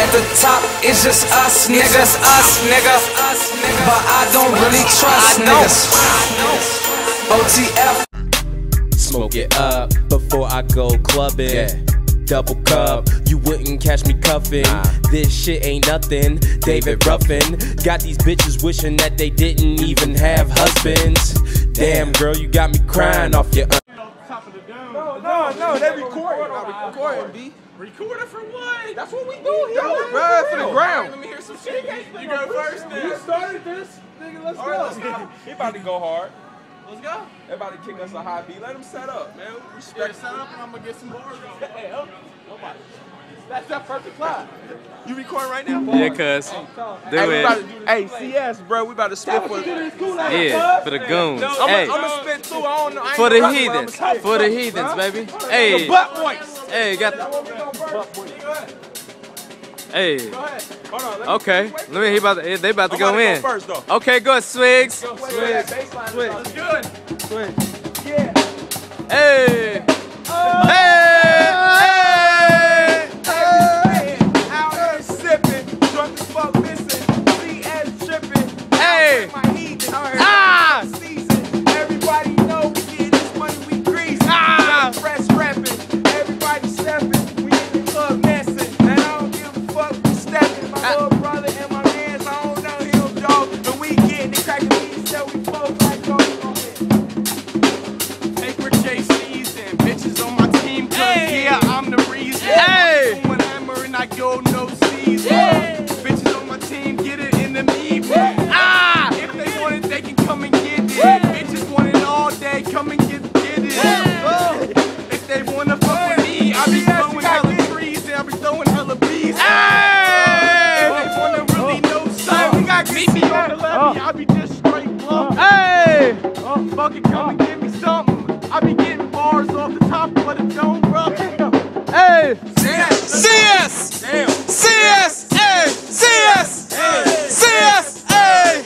At the top, it's just us, niggas, us, nigga. But I don't really trust niggas. OTF. Smoke it up before I go clubbing. Yeah. Double cup, you wouldn't catch me cuffing. This shit ain't nothing, David Ruffin. Got these bitches wishing that they didn't even have husbands. Damn girl, you got me crying off your No, they recording. I'm recording, B. Recording for what? That's what we do here. Bro, for the ground. Let me hear some shit. You go first then. You started this, nigga, let's go. Let's go. He about to go hard. Let's go. Everybody kick us a high beat. Let him set up, man. Respect. Set up and I'm gonna get some bars on. Hey, nobody. That's that perfect clock. You recording right now? Yeah, cuz. Do it. Hey, CS, bro, we about to spit for Yeah, for the goons. Hey, I'm gonna spit too. I don't know. for the heathens. For the heathens, baby. Hey. Butt points. Hey, got the. Hey. Hold on. Okay. Let me. They about to go in. First, though. Okay, go ahead, Swigz. Swigz. Good. Swigz. Yeah. Hey. Everybody know we get this money, we grease. Fresh rapping, everybody stepping. We in the club messing, and I don't give a fuck, we stepping. My little brother and my mans, I don't know him, dog. The weekend, they cracking these, so we flow like dog. Paper chase season, bitches on my team, cause yeah, I'm the reason. Hey. When I'm and I go no season. Bitches on my team, get it in the knee. If they want it, they can come and get it. Bitches want it all day, come and get it. If they wanna fuck with me, I be throwing hella trees and I be throwing hella bees. If they wanna really know something, meet me on the levy, I be just straight bluffing. Hey. Fuck it, come and give me something. I be getting bars off the top, but it don't rub. Hey. CS! Damn. CS! Hey! CS! Hey! CS! Hey!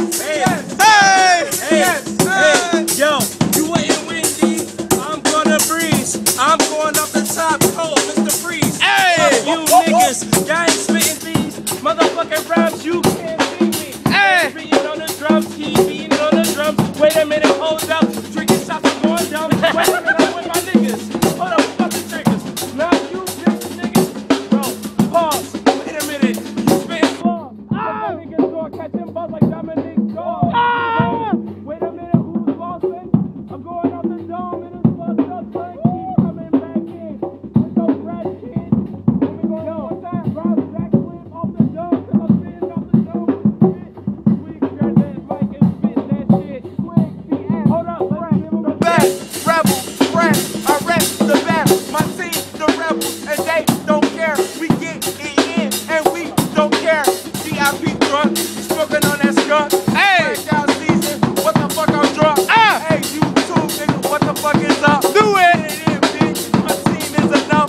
Hey! Yo, you ain't windy, I'm gonna breeze. I'm going up the top, cold, Mr. Freeze. Hey. You niggas, y'all ain't spitting these motherfucking rhymes, you can't see me. Hey. Beating on the drums, keep beating on the drums. Wait a minute, hold up, drinking shots are going down. Wait a minute, I'm with my niggas. Hold up, fucking triggers. Now you just niggas, bro, pause. Wait a minute, you spitting slow. Niggas gonna catch him buzz like Dominic Dog. Wait a minute, who's bossing? I'm going off the dome and it's fucked up, like keep coming back in. With those red kids. Let me go one time, drop backflip off the dome, cause I'm spitting off the dome. We grab that mic and spit that shit. Quick, hold up, let's give him a Back, rebel, rap, I rap the back. My team, the rebels, and they don't care. We get it in, and we don't care. VIP drunk, smoking on that skunk. Hey. Blackout season, what the fuck I'm drunk? Hey, you too, nigga, what the fuck is up? Do it. Get it in, bitch, my team is enough.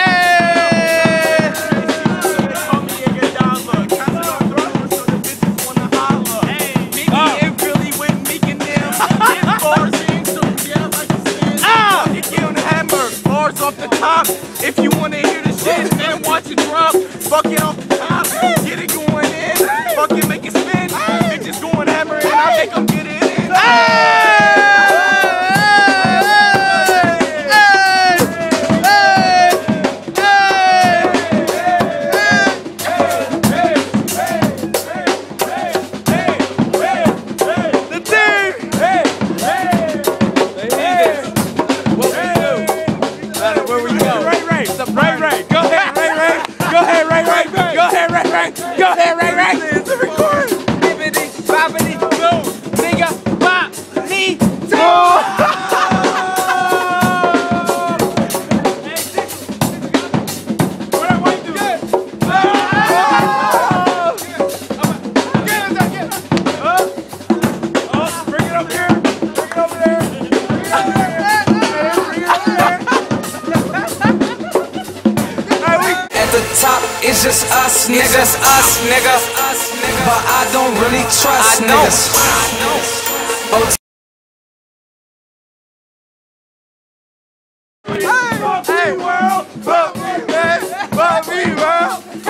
Hey. They call me a dollar. Count it on throwers so the bitches wanna holler. Mickey and Philly with Meek and them. Get bars in, so yeah, like you said. You get on the hammer, bars off the top. If you wanna hear the shit, man, watch it drop. Fuck it off the top, get it going in. Fuck it, make it spin. Bitches going hammer and I make them get it in. Where we go? Ray. Go ahead, Ray. Go ahead, Ray. It's a record. bibbity, bobbity, boom. Nigga, bop, knee, Bring it up here. Bring it over there. At the top, it's just us, niggas, us, nigga. But I don't really trust niggas. Hey, world, fuck me, man, fuck me, world.